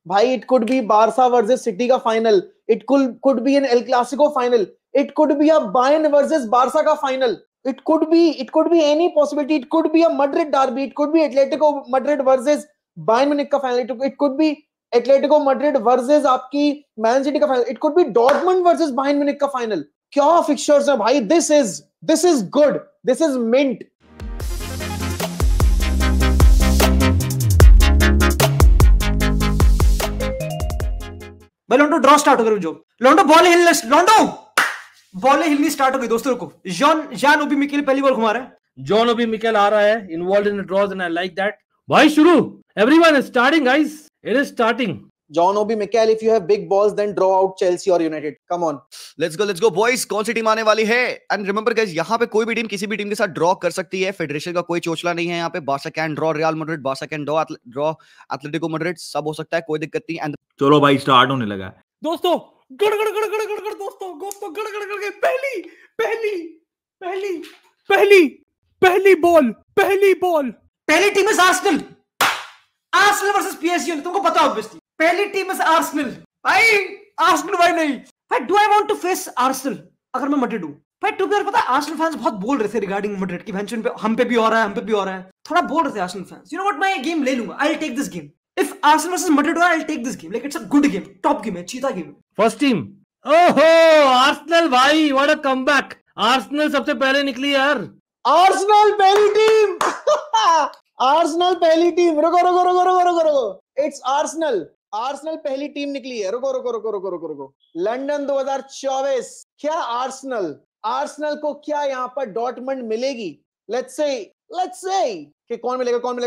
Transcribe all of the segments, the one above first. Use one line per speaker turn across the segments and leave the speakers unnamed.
भाई it could be Barca versus City का final, it could be an El Clasico final, it could be a Bayern versus Barca का final, it could be any possibility, it could be a Madrid derby, it could be Atletico Madrid versus Bayern Munich का final, it could be Atletico Madrid versus आपकी Man City का final, it could be Dortmund versus Bayern Munich का final. क्या fixtures हैं भाई, this is good, this is mint.
भाई लोंडो draw start हो गई, जो लोंडो बॉल हिलनी स्टार्ट हो गई दोस्तों को। जॉन ओबी मिकेल पहली बॉल घुमा रहा है,
जॉन ओबी मिकेल आ रहा है involve in draws and I like that. भाई शुरू, everyone is starting guys, it is starting.
John Obi Mikel, if you have big balls, then draw out Chelsea or United. Come on.
Let's go boys. कौन सी team आने वाली है? And remember guys, यहाँ पे कोई भी टीम किसी भी टीम के साथ ड्रॉ कर सकती है। फेडरेशन का कोई चोचला नहीं है यहाँ पे। Barca can draw Real Madrid, Barca can draw Atletico Madrid, सब हो सकता है, कोई दिक्कत नहीं। एंड
चलो भाई स्टार्ट होने लगा है दोस्तों। गड़ दोस्तों गड़ पहली बॉल
पहली team is Arsenal versus PSG, तुमको पता ऑब्वियसली पहली टीम इज आर्सेनल। भाई आर्सेनल भाई नहीं भाई, do I want to face Arsenal अगर मैं मैड्रिड हूं भाई। टू बी पता है आर्सेनल फैंस बहुत बोल रहे थे रिगार्डिंग मैड्रिड की, वेंचुन पे हम पे भी हो रहा है, थोड़ा बोल रहे थे Arsenal fans. You know what, मैं ये गेम ले लूंगा, I will take this game. If Arsenal versus Madrid हो, I will take this game, like it's a good game, top game है, चीता गेम।
फर्स्ट टीम, ओहो आर्सेनल भाई, what a comeback. Arsenal सबसे पहले निकली यार,
आर्सेनल पहली टीम आर्सेनल पहली टीम, रुको, इट्स आर्सेनल पहली टीम निकली है। रुको। लंदन 2024, क्या आर्सेनल को क्या यहाँ पर डॉर्टमंड मिलेगी? लेट्स से कि कौन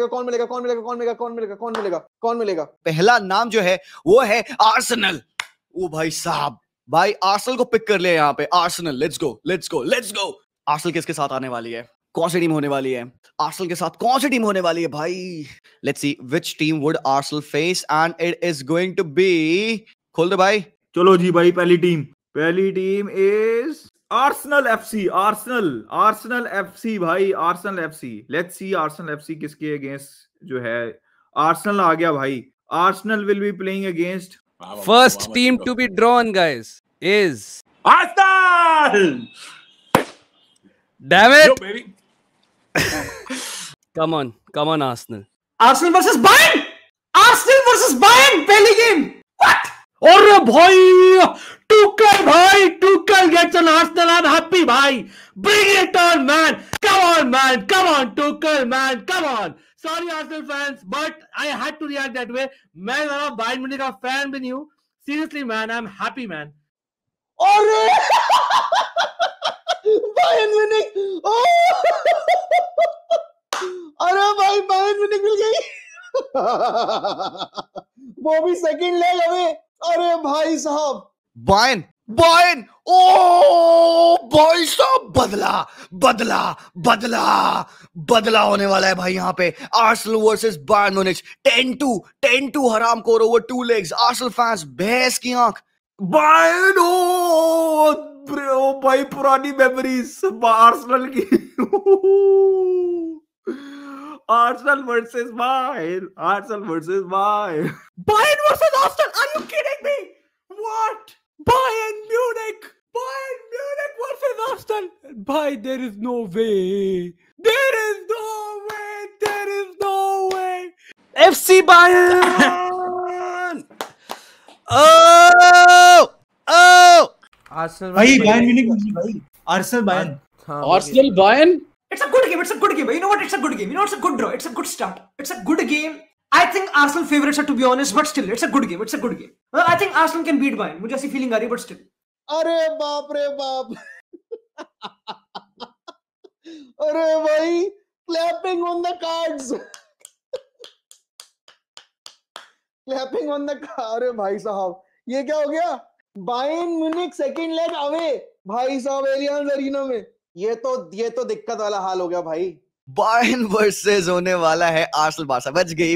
मिलेगा।
पहला नाम जो है वो है आर्सेनल। ओ भाई साहब, भाई आर्सेनल को पिक कर लिया यहाँ पे। Arsenal, let's go. आर्सेनल किसके साथ आने वाली है? कौन सी टीम होने वाली है? आर्सेनल के साथ कौन सी टीम होने वाली है भाई? Let's see which team would Arsenal face and it is going to be, खोल दे भाई।
चलो जी भाई, पहली team is Arsenal FC. Arsenal FC भाई, Arsenal FC. Let's see Arsenal FC किसके अगेंस्ट जो है। आर्सेनल आ गया भाई। Arsenal will be playing against,
first team to be drawn guys is
Arsenal.
Damn it.
Yo, baby.
Come on Arsenal.
Arsenal versus Bayern पहली game. What?
और भाई Tuchel gets an Arsenal. I'm happy भाई, bring it on man, come on Tuchel man, come on. Sorry Arsenal fans, but I had to react that way. मैं जरा Bayern Munich का fan भी नहीं हूँ, seriously man, I'm happy man.
अरे Bayern Munich, अरे भाई बायर्न म्यूनिख मिल गई वो भी सेकंड लेग अवे। अरे भाई साहब,
बायर्न, ओ भाई साहब, बदला होने वाला है भाई यहाँ पे। आर्सेनल वर्सेस बायर्न म्यूनिख 10-2 हराम को ओवर 2 legs। आर्सेनल फैंस भैंस की आंख।
बायर्न, ओ भाई पुरानी मेमोरीज आर्सेनल की। Arsenal versus Bayern versus Arsenal, are you kidding me? What? Bayern Munich versus Arsenal. Bhai, there is no way.
FC Bayern.
Arsenal
भाई बायर्न म्यूनिख भाई, Arsenal Bayern.
Arsenal Bayern.
It's a good game. You know what? It's a good game. You know, it's a good draw. It's a good start. It's a good game. I think Arsenal favorites are, to be honest, but still, it's a good game. Well, I think Arsenal can beat Bayern. मुझे ऐसी feeling आ रही है, but still.
अरे बाप रे बाप अरे भाई, clapping on the cards. अरे भाई साहब, ये क्या हो गया? Bayern Munich second leg away भाई साहब, एलियांज अरीना में। ये तो दिक्कत वाला हाल हो गया भाई।
बायर्न वर्सेस होने वाला है आर्सेनल। बार्सा बच गई,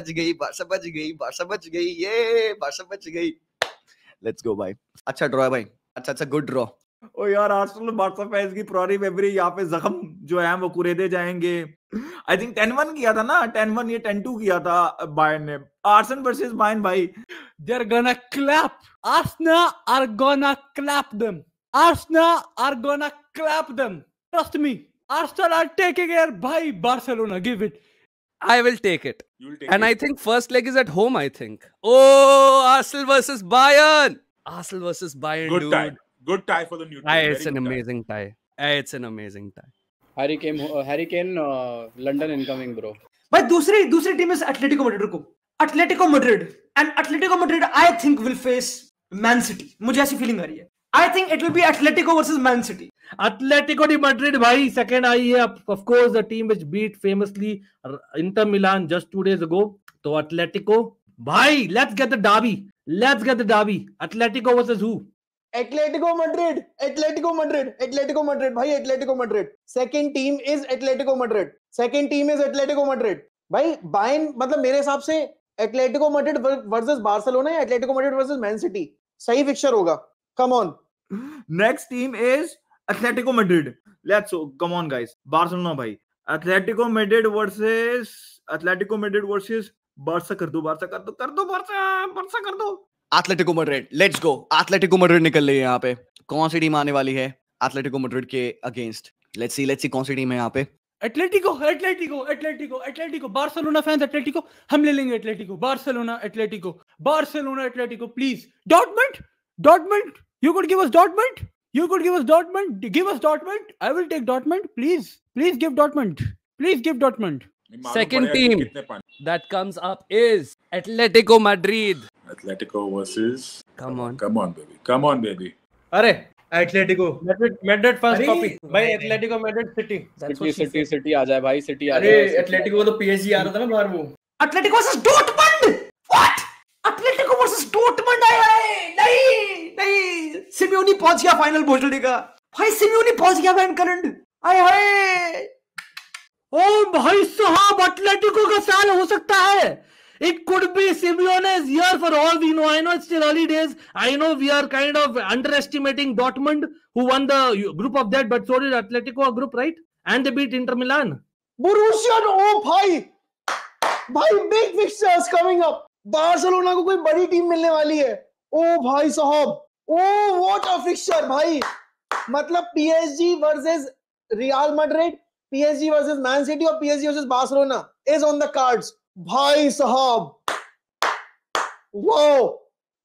ये बार्सा बच गई। लेट्स गो भाई, अच्छा ड्रॉ है भाई, अच्छा गुड ड्रॉ।
ओ यार, आर्सेनल बार्सा फैंस की पुरानी मेमोरी यहाँ पे जख्म जो है वो कुरेदे जाएंगे। आई थिंक 10-1 किया था ना, 10-1 ये 10-2 किया था बायर्न ने। आर्सेनल वर्सेस बायर्न भाई, they're gonna clap. Arsenal are gonna clap them. Arsenal are gonna clap them. Trust me. Arsenal are taking it by Barcelona. Give it.
I will take it.
You'll take
And
it.
I think first leg is at home, I think. Oh, Arsenal versus Bayern. Arsenal versus Bayern,
Good
dude.
tie. Good tie for the neutral.
It's
Very
an
good tie.
amazing tie. It's an amazing tie.
Harry Kane London incoming bro.
भाई दूसरी team is Atletico Madrid. रुको, Atletico Madrid and Atletico Madrid I think will face Man City. मुझे ऐसी feeling आ रही है. I think it will be Atletico versus Man City.
Atletico de Madrid, bhai, second आई है. Of course, the team which beat famously Inter Milan just 2 days ago. So Atletico, bhai, let's get the derby. Let's get the derby. Atletico versus who?
Atletico Madrid, Atletico Madrid, Atletico Madrid, भाई Atletico Madrid. Second team is Atletico Madrid. Second team is Atletico Madrid. भाई Bayern मतलब मेरे हिसाब से Atletico Madrid versus Barcelona या Atletico Madrid versus Man City सही fixture होगा. Come on.
Next team is Atletico Madrid. Come on guys. Barcelona भाई. Atletico Madrid versus Barca कर दो Barca कर दो.
Atletico Madrid, let's go. Atletico Madrid निकल रही है यहाँ पे. कौन सी टीम आने वाली है एथलेटिको मैड्रिड के अगेंस्ट? लेट्स सी कौन सी टीम है यहाँ पे.
Atletico. Barcelona fans, Atletico. हम ले लेंगे Atletico. Barcelona, Atletico. Please. Dortmund. You could give us Dortmund. Give us Dortmund. I will take Dortmund. Please give Dortmund.
Second team that comes up is Atletico Madrid.
Atletico versus.
Come on.
Come on, baby.
अरे Atletico.
Madrid first
अरे,
copy. By
नहीं,
Atletico Madrid City.
City आ जाए भाई. City आ
अरे
जाए.
Atletico को तो PSG आ रहा था ना बाहर वो. Atletico versus Dortmund. What? Atletico versus Dortmund आया है. नहीं. Simeone पहुंच गया फाइनल बोझड़ी का. भाई Simeone पहुंच गया वैन करंट. आए.
ओ भाई साहब, Atletico का साल हो सकता है. It could be Simeone's year for all we know. I know it's still early days. I know we are kind of underestimating Dortmund, who won the group of that, but so did Atletico, a group, right? And they beat Inter Milan.
Borussia, oh भाई big fixtures coming up. Barcelona को कोई बड़ी team मिलने वाली है. ओ भाई साहब, ओ what a fixture भाई. मतलब PSG versus Real Madrid, PSG versus Man City और PSG versus Barcelona is on the cards. भाई साहब, वाओ.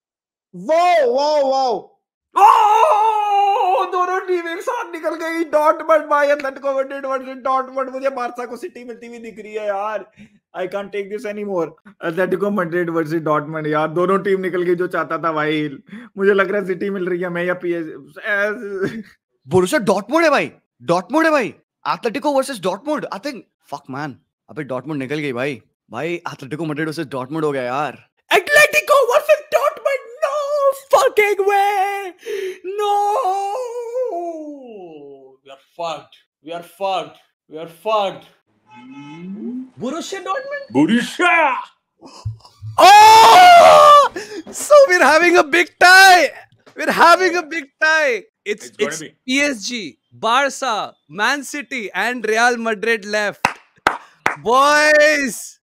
दोनों टीम एक साथ निकल गई. डॉर्टमंड भाई, एथलेटिको मैड्रिड वर्सेस डॉर्टमंड. मुझे बार्सा को सिटी मिलती हुई दिख रही है यार. I can't take this anymore. Atletico Madrid versus Dortmund यार, दोनों टीम निकल गई जो चाहता था भाई. मुझे लग रहा है सिटी मिल रही है मैं या पीएस.
बोरुसिया डॉर्टमुंड है भाई. Atletico versus Dortmund. I think fuck man, अबे डॉर्टमुंड निकल गई भाई. एथलेटिको मैड्रिड वर्सेस डॉर्टमुंड हो गया यार.
Atletico versus Dortmund. No fucking way. No. We are fucked.
Borussia Dortmund.
Borussia.
Oh! So we're having a big tie. It's
gonna be.
PSG, Barca, Man City, and Real Madrid left. Boys.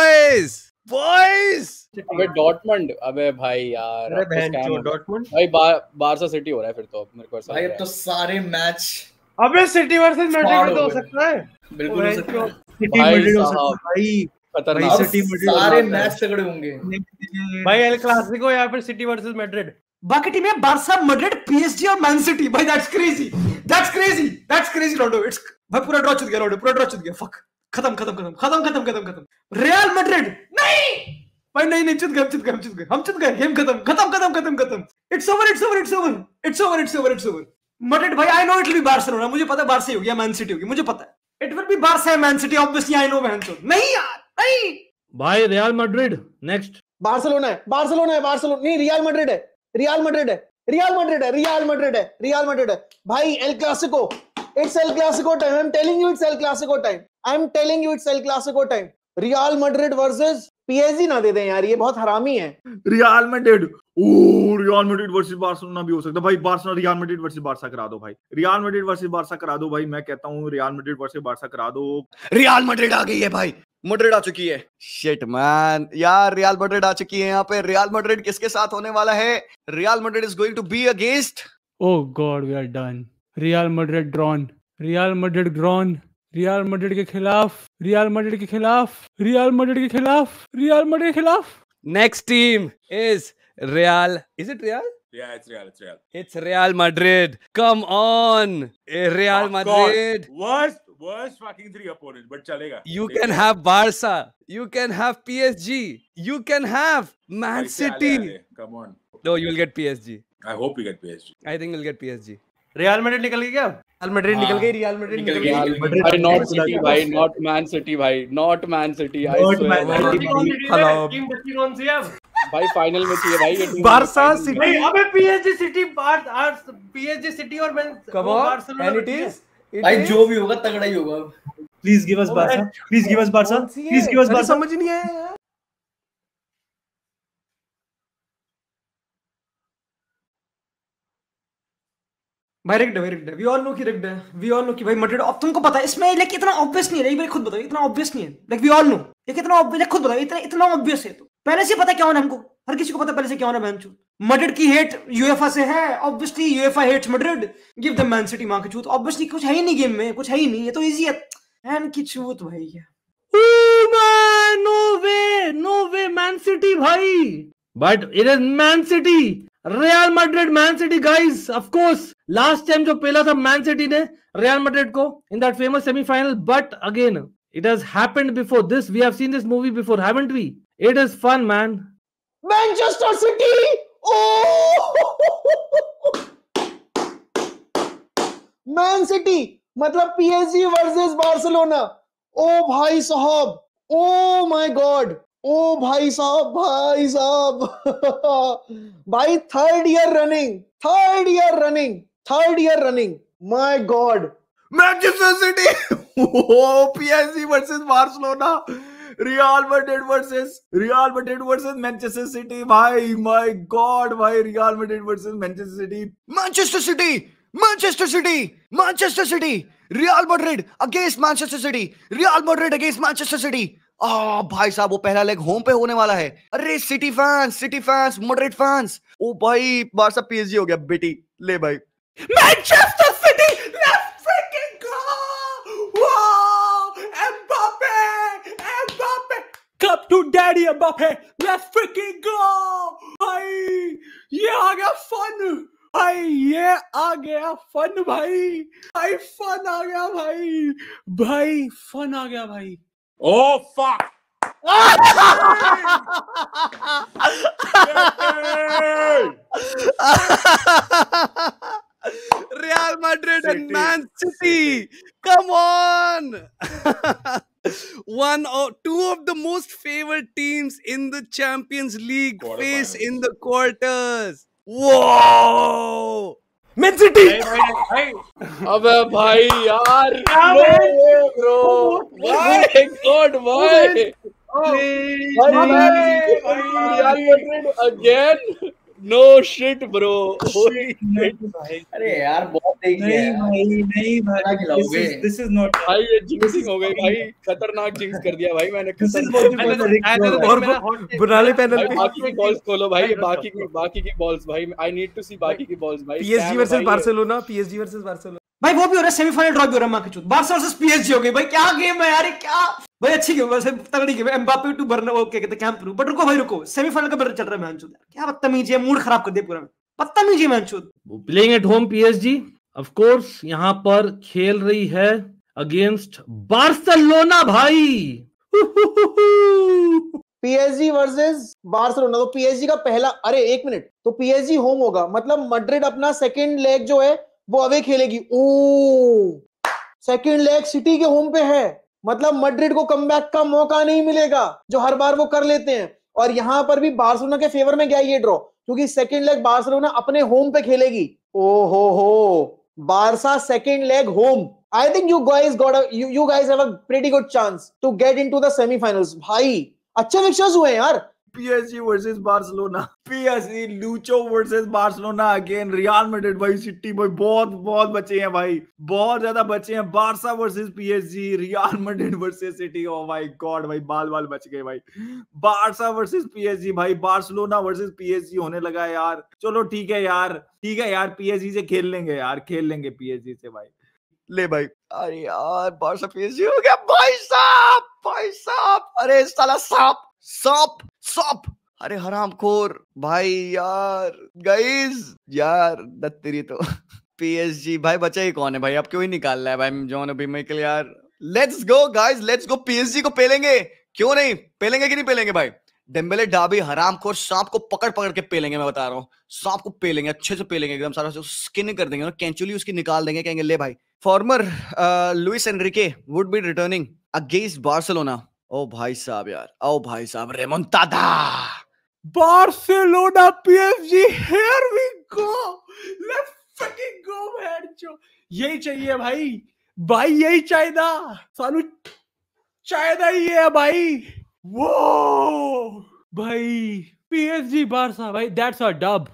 अबे Dortmund. अबे भाई यार.
अरे बहन चो Dortmund.
भाई Barca city हो रहा है फिर तो. मेरे को ऐसा
भाई
लग
अब
रहा
तो सारे मैच
अबे सिटी वर्सेस मैड्रिड तो हो सकता है.
बिल्कुल हो सकता है.
सिटी
भाई
मैड्रिड हो
साहब.
सकता है भाई.
है. खतरनाक.
City Madrid
सारे
हो सकता है.
मैच तगड़े होंगे.
भाई एल क्लासिको या फिर सिटी वर्सेस मैड्रिड.
बाकी टीम है बार्सा, मैड्रिड, PSG और मैन सिटी. भाई that's crazy रोडो. इट्स भाई पूरा ड्रॉ चुक गया रोडो. पूरा ड्रॉ चुक गया. फक. खत्म. रियल मैड्रिड नहीं भाई. नहीं चुत गए. हम चुत गए. गेम खत्म. It's over. मैड्रिड भाई I know it will be Barcelona. मुझे पता है बार्सा ही हो गया, मैन सिटी होगी. मुझे पता है इट विल बी बार्सा या Man City. Obviously I know man. नहीं यार नहीं
भाई रियल मैड्रिड नेक्स्ट.
बार्सिलोना है. नहीं, रियल मैड्रिड है भाई. El Clasico. It's El Clasico time. I'm telling you it's El Clasico time. Real Madrid versus PSG ना दे दें यार, ये बहुत हरामी है.
रियल मैड्रिड वर्सेस बार्सिलोना भी हो सकता है भाई. Barcelona Real Madrid versus Barca करा दो भाई. रियल मैड्रिड वर्सेस बार्सा करा दो भाई. मैं कहता हूँ रियल मैड्रिड वर्सेस बार्सा करा दो.
रियल मैड्रिड आ गई है भाई. मैड्रिड आ चुकी है। शिट मैन यार, रियल मैड्रिड आ चुकी है यहाँ पे। रियल मैड्रिड किसके साथ होने वाला है? Real Madrid is going to be against,
Oh God, we are done. Real Madrid drawn. Real Madrid drawn. Real Madrid के खिलाफ. Real Madrid के खिलाफ. Real Madrid के खिलाफ. Real Madrid के खिलाफ.
Next team is Real. Is it Real?
Yeah, it's Real. It's Real.
It's Real Madrid. Come on, Real
Of course.
Madrid.
Worst fucking 3 opponents, but chalega.
You can have Barca. You can have PSG. You can have Man
Aise,
City.
ale. Come on.
No, you'll get PSG.
I hope we get PSG.
I think we'll get PSG.
Real Madrid निकल गई क्या? Real Madrid निकल गई, real Madrid निकल गई।
भाई not City भाई, not Man City भाई, not Man City, I swear।
Team बची कौन सी है अब?
भाई फाइनल में चाहिए भाई ये टीम।
Barca City. अबे पीएसजी सिटी पीएसजी सिटी और Man Barcelona.
and it is
भाई जो भी होगा तगड़ा ही होगा।
Please give us Barca, please give us Barca, please give us Barca.
समझ नहीं आया।
भाई रिग्ड है, वी ऑल नो कि रिग्ड है, वी ऑल नो कि भाई मैड्रिड। अब तुमको पता है इसमें लाइक इतना ऑब्वियस नहीं है, एक बार खुद बताओ, इतना ऑब्वियस नहीं है। लाइक वी ऑल नो ये कितना ऑब्वियस, खुद बताओ इतना ऑब्वियस है। तो पहले से पता क्या होना हमको, हर किसी को पता पहले से क्या होना। बहनचोद मैड्रिड की हेट यूएफए से है, obviously UEFA hates Madrid, give them Man City. मां की चूत, ऑब्वियसली कुछ है ही नहीं गेम में, कुछ है ही नहीं, ये तो इजी है। मैन की चूत भाई है।
Oh man, no way, Man City भाई. But it is Man City. Real Madrid, Man City guys. Of course, last time जो पेला था Man City ने Real Madrid को in that famous semi-final. But again, it has happened before this. We have seen this movie before, haven't we? It is fun, man.
Manchester City. Oh, Man City मतलब PSG versus Barcelona. ओ भाई साहब, oh my god, ओ भाई साहब, भाई third year running, my god.
Manchester City, PSG versus Barcelona, Real Madrid versus Manchester City. भाई my god भाई, Real Madrid versus Manchester City.
Manchester City, Real Madrid against Manchester City, Real Madrid against Manchester City. भाई साहब वो पहला leg home पे होने वाला है। अरे सिटी फैंस, मैड्रिड फैंस, ओ भाई बारसा PSG हो गया बेटी। ले भाई
Manchester City, let's freaking go! Wow! Mbappe! Come to daddy Mbappe! Let's freaking go! भाई ये आ गया फन! भाई ये आ गया फन भाई! भाई फन आ गया भाई! भाई फन आ गया भाई!
Oh fuck!
Real Madrid and Man City. Come on. Two of the most favored teams in the Champions League face in the quarters. Whoa!
Man City!
अबे भाई यार, ब्रो, भाई गॉड भाई, Real Madrid again, no shit bro.
अरे यार बहुत देख लिया नहीं भाई, दिस इज नॉट
भाई, ये जिंक्सिंग हो गई भाई, खतरनाक जिंक्स कर दिया भाई मैंने।
बुनाले पैनल पे
बाकी की बॉल्स खोलो भाई, बाकी की बॉल्स भाई, आई नीड टू सी बाकी की बॉल्स भाई।
PSG वर्सेस बार्सिलोना भाई, वो भी हो रहा है, सेमीफाइनल ड्रॉ भी हो रहा है। मां की चूत, बार्सा वर्सेस PSG हो गई भाई। क्या गेम है यार, क्या भाई, अच्छी गेम है, तगड़ी गेम है। एम्बापे टू बर्ना, वो क्या कहते हैं, कैंप रू। बट रुको भाई, रुको, सेमीफाइनल का चल रहा है मैच। क्या बदतमीजी है, मूड खराब कर दिया पूरा। बदतमीजी है match.
Playing at home PSG, of course यहाँ पर खेल रही है अगेंस्ट बार्सिलोना भाई।
PSG वर्सेस बार्सिलोना, तो PSG का पहला, अरे एक मिनट, तो PSG होम होगा, मतलब मैड्रिड अपना सेकंड लेग जो है वो अवे खेलेगी। ओ, सेकंड लेग सिटी के होम पे है, मतलब मैड्रिड को कमबैक का मौका नहीं मिलेगा जो हर बार वो कर लेते हैं। और यहां पर भी बार्सिलोना के फेवर में गया ये ड्रॉ, क्योंकि सेकंड लेग बार्सिलोना अपने होम पे खेलेगी। ओ हो, Barca second leg home. I think you guys have a pretty good chance to get into the semi-finals। भाई अच्छे फिक्चर्स हुए हैं यार।
PSG versus Barcelona, PSG Lucho versus Barcelona again, Real Madrid भाई, सिटी भाई, बहुत बचे हैं भाई, बहुत ज्यादा बचे हैं। Barca versus PSG, Real Madrid versus City, oh my god भाई, बाल बच गए भाई। बार्सा वर्सेस PSG भाई, बार्सिलोना वर्सेस PSG होने लगा यार। चलो ठीक है यार PSG से खेल लेंगे PSG से भाई।
ले भाई, अरे यार बार्सा PSG हो गया भाई साहब, अरे साला सांप, अरे हरामखोर भाई यार, गाइस यार दत्तरी तो PSG भाई बचा ही कौन है भाई, अब क्यों ही निकाल रहा है भाई जॉन ओबी मिकेल यार। Let's go guys, let's go, PSG को पेलेंगे, क्यों नहीं पेलेंगे कि नहीं पेलेंगे भाई। डेम्बेले डाबी हरामखोर सांप को पकड़ के पेलेंगे, मैं बता रहा हूँ, सांप को पेलेंगे, अच्छे से पेलेंगे, एकदम सारा स्किन कर देंगे, कैंचुली उसकी निकाल देंगे, कहेंगे ले भाई। Former Luis Enrique would be returning against Barcelona. ओ भाई साहब यार, ओ भाई साहब, remontada,
Barcelona PSG, here we go, let's fucking go man, जो यही चाहिए भाई यही चाहिए, सालू चाहिए ही है भाई। वो भाई PSG Barca भाई, that's a dub,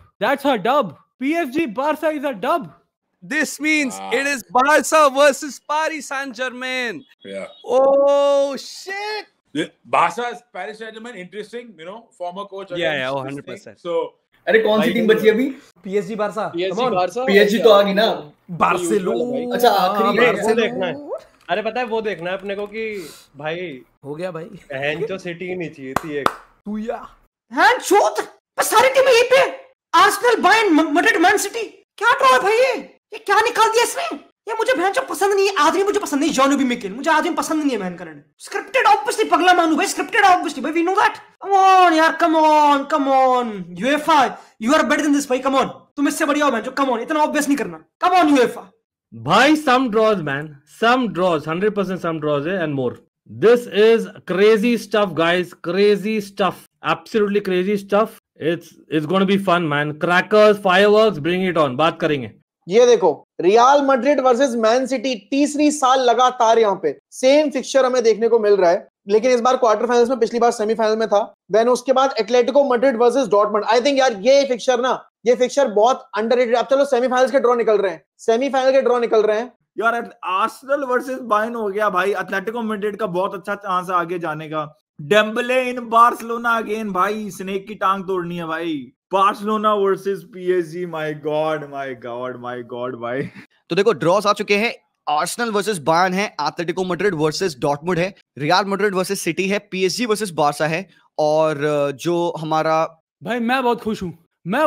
PSG Barca is a dub.
This means it is Barca versus Paris Saint-Germain.
Yeah.
Oh shit.
Barca's Paris Saint-Germain, interesting, you know, former coach.
Yeah, 100%.
So,
अरे कौन सी team बची अभी?
PSG Barça,
PSG तो आ गई ना।
Barcelona,
अच्छा आखिरी
वो देखना है, अरे पता है वो देखना है अपने को कि भाई
हो गया भाई,
बहन जो सिटी ही नहीं चाहिए थी एक
तू या हैं छोट, बस सारी टीमें यहीं पे, Arsenal, Bayern, Madrid, Man City, क्या ड्रॉ है भाई ये क्या निकाल दिया इसने? ये मुझे बहन जो पसंद नहीं है, आदमी मुझे पसंद नहीं, जॉन ओबी मिकेल मुझे आदमी पसंद नहीं है बहन करने। स्क्रिप्टेड ऑब्वियसली, पगला मानू भाई, स्क्रिप्टेड ऑब्वियसली भाई, we know that. Come on यार, come on UEFA, you are better than this भाई, कम ऑन, तुम इससे बढ़िया हो बहन जो, कम ऑन, इतना ऑब्वियस नहीं करना, कम ऑन यूएफए
भाई। some draws man, some draws, 100% some draws and more. This is crazy stuff guys, crazy stuff, absolutely crazy stuff. It's going to be fun man, crackers, fireworks, bring it on, बात करेंगे।
ये देखो, Real Madrid versus Man City, तीसरी साल लगातार यहाँ पे same fixture हमें देखने को मिल रहा है, लेकिन इस बार क्वार्टर फाइनल्स में, पिछली बार सेमीफाइनल में था। देन उसके बाद Atletico Madrid versus Dortmund. I think यार ये फिक्चर बहुत अंडररेटेड। अब चलो सेमीफाइनल्स के ड्रॉ निकल रहे हैं,
यार आर्सेनल वर्सेस बायर्न हो गया भाई, एटलेटिको मैड्रिड का बहुत अच्छा चांस है आगे जाने का। डेम्बले इन बार्सिलोना अगेन भाई, स्नेक की टांग तोड़नी है भाई। Barcelona versus PSG, my god भाई।
तो देखो ड्रॉस आ चुके हैं, आर्सेनल वर्सेस बायर्न है, एटलेटिको मैड्रिड वर्सेस डॉर्टमुंड है, रियल मैड्रिड वर्सेस सिटी है, PSG वर्सेस बार्सा है, और जो हमारा
भाई मैं बहुत खुश हूँ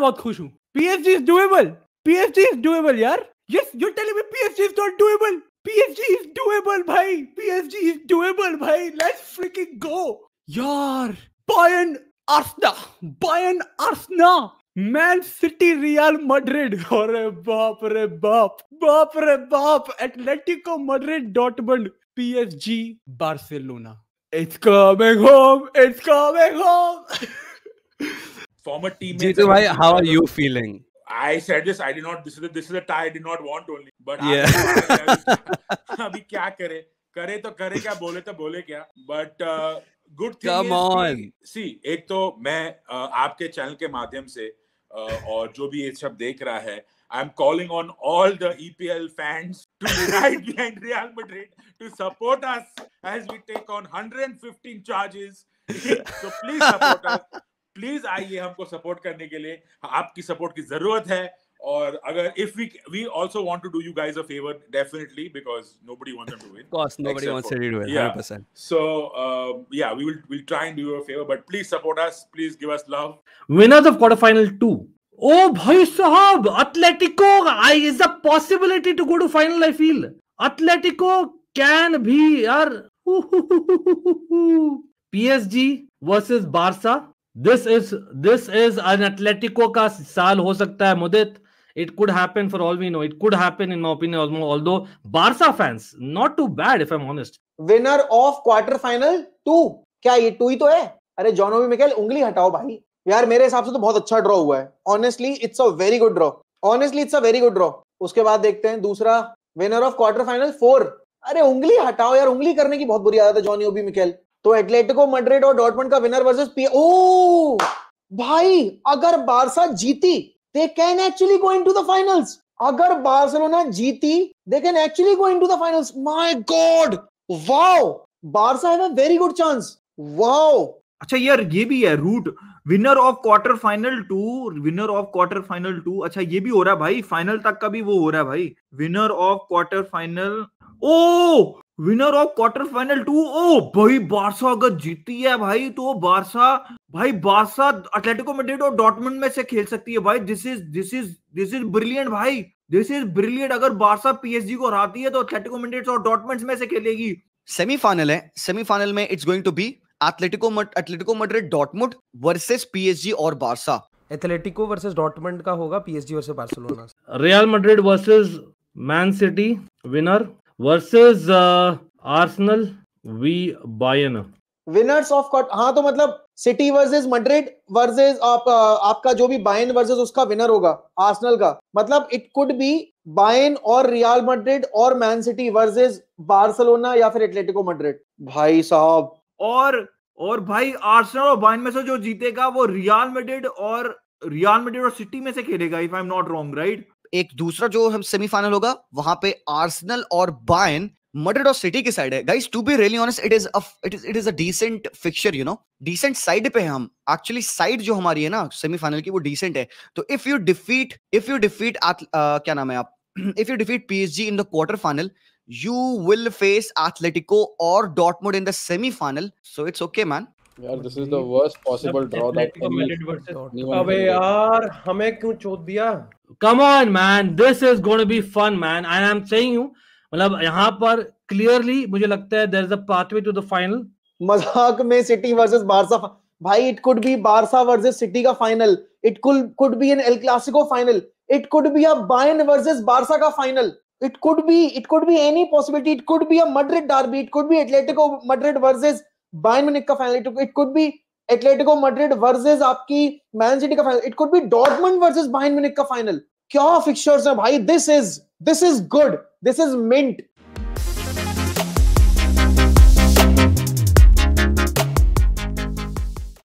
PSG is doable यार। Yes, you're telling me PSG is not doable? PSG is doable भाई, let's freaking go Bayern Arsenal, Man City, Real Madrid, अरे बाप रे बाप, Atletico Madrid, Dortmund, PSG Barcelona, it's coming home.
former teammates.
Jitu bhai, how are you feeling?
I said this. I did not. This is a tie I did not want only. But
yeah.
अभी क्या करे तो करे क्या, बोले तो बोले क्या. But good thing
Come
is
on.
See, एक तो मैं आपके चैनल के माध्यम से और जो भी ये सब देख रहा है, I'm calling on all the EPL fans to unite behind Real Madrid to support us as we take on 115 charges. So please support us. Please आइए हमको सपोर्ट करने के लिए, आपकी सपोर्ट की जरूरत है। और अगर if we also want to do you guys a favor, definitely, because nobody wants them to win.
Of course, nobody wants to do it. 100%.
So yeah, we'll try and do you a favor, but please support us. Please give us love.
Winners of quarterfinal 2. Oh भाई साहब, Atletico is a possibility to go to final. I feel Atletico can be यार। PSG versus Barca. This is an Atletico का साल हो सकता है मुदित। It could happen for all we know. It could happen in my opinion. Although Barca fans, not too bad if I'm honest.
Winner of quarter final 2, क्या ये 2 ही तो है? अरे जॉन ओबी मिकेल उंगली हटाओ भाई यार, मेरे हिसाब से तो बहुत अच्छा ड्रॉ हुआ है। Honestly, it's a very good draw. उसके बाद देखते हैं दूसरा winner of quarter final 4। अरे उंगली हटाओ यार, उंगली करने की बहुत बुरी आदत है जॉनी ओबी मिकेल। तो एटलेटिको मैड्रिड और डॉर्टमुंड का विनर वर्सेस ओ भाई, अगर बारसा जीती they can actually go into the finals. अगर बार्सिलोना जीती they can actually go into the finals. My god, wow, Barca have a very good chance. Wow.
अच्छा यार, ये भी है route winner of quarter final 2, winner of quarter final 2। अच्छा ये भी हो रहा है भाई, फाइनल तक का भी वो हो रहा है भाई, विनर ऑफ क्वार्टर फाइनल। ओ विनर ऑफ क्वार्टर फाइनल 2। ओ भाई, बारसा अगर जीती है भाई तो बारसा एटलेटिको मैड्रिड और डॉर्टमुंड में से खेल सकती है भाई। दिस इज ब्रिलियंट भाई, दिस इज ब्रिलियंट। अगर बारसा पीएसजी को हराती है तो एटलेटिको मैड्रिड और डॉर्टमुंड में से खेलेगी।
सेमीफाइनल है, सेमीफाइनल में it's going to be Atletico Madrid Dortmund versus PSG और बारसा।
एटलेटिको वर्सेस डॉर्टमुंड का होगा, PSG versus Barcelona.
Real Madrid versus Man City winner versus Arsenal v Bayern.
Winners of हाँ, तो मतलब सिटी वर्सेस मैड्रिड वर्सेस आपका जो भी Bayern versus उसका विनर होगा आर्सेनल का। मतलब इट कुड बी बायर्न और रियल मैड्रिड और मैन सिटी वर्सेस बार्सिलोना या फिर एटलेटिको मैड्रिड। भाई साहब,
और भाई आर्सेनल और बायर्न में से जो जीतेगा वो रियल मैड्रिड और सिटी में से खेलेगा, if I am not wrong, right.
एक दूसरा जो हम सेमीफाइनल होगा वहां पे आर्सेनल और बायर्न मैड्रिड और सिटी की साइड है। Guys, to be really honest, it is a decent fixture, you know, decent side पे हम एक्चुअली। साइड जो हमारी है ना सेमीफाइनल की, वो डिसेंट है। तो इफ यू डिफीट क्या नाम है आप, if you defeat PSG in the quarter final, you will face Atletico or Dortmund in the semi-final, so it's okay, man.
यार, this is the worst possible draw that
अबे यार, हमें क्यों चोट दिया?
Come on, man, this is going to be fun, man. And I'm saying you, मतलब यहाँ पर clearly मुझे लगता है there is a pathway to the final.
मजाक में सिटी वर्सेस बारसा भाई, it could be Barca versus City का final, it could be an El Clasico final, it could be a Bayern versus Barca का final, it could be any possibility, it could be a Madrid derby, it could be Atletico Madrid versus Bayern Munich का final, it could be Atletico Madrid versus आपकी Man City का final, it could be Dortmund versus Bayern Munich का final. क्या fixtures है भाई, this is good, this is mint।